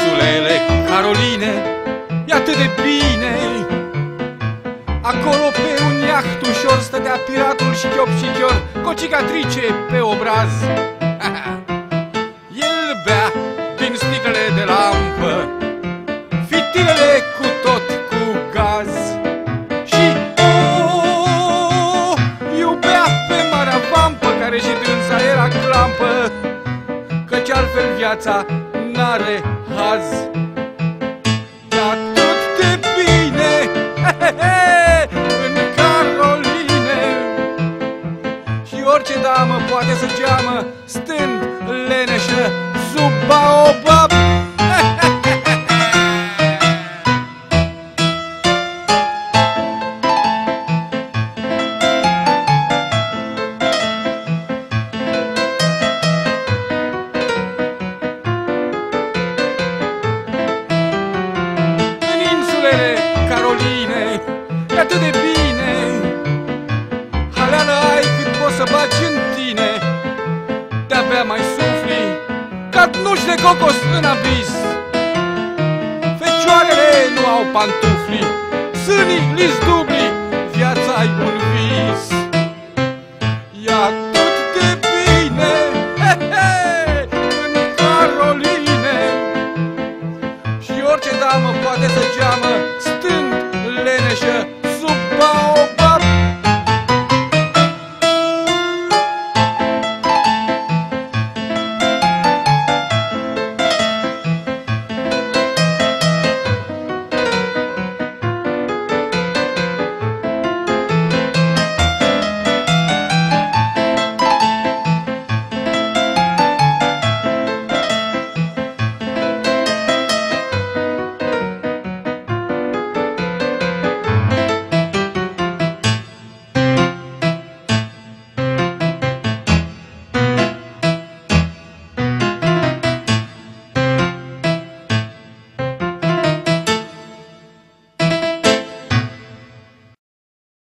insulele Caroline, e atât de bine. Acolo pe un iaht ușor stătea piratul și chior, cu o cicatrice pe obraz. El bea din sticlele de lampă, fitilele cu tot cu gaz. Și iubea pe marea vampă, care și dânsa era clampă, căci altfel viața n-are haz. E atât de bine în Caroline, și orice damă poate să geamă stând leneșă sub baobab. Caroline, e atât de bine, haleală ai cât poți să bagi în tine. De-abia mai sufli ca nuși de cocos în abis. Fecioarele nu au pantufli, sânii li-s dubli, viața-i un vis. E atât de bine în Caroline, și orice damă poate să geamă